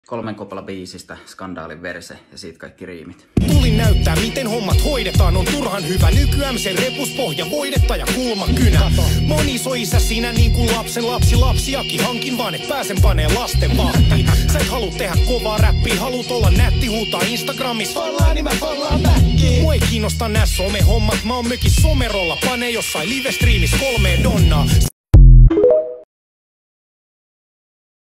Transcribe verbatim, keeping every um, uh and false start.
Kolmen kopala biisistä, skandaalin verse ja siitä kaikki riimit. Tulin näyttää, miten hommat hoidetaan, on turhan hyvä. Nykyään se repuspohja, voidetta ja kulmakynä. Moni iso isä sinä niin kuin lapsen lapsi lapsiakin. Hankin vaan, et pääsen panee lasten vahtiin. Sä et halua tehdä kovaa räppiä, haluut olla nätti, huutaa Instagramissa. Fallaan, niin mä fallaan backiin. Mua ei kiinnosta nää somehommat, mä oon mökin somerolla. Pane jossain live-striimissä kolmeen donnaa.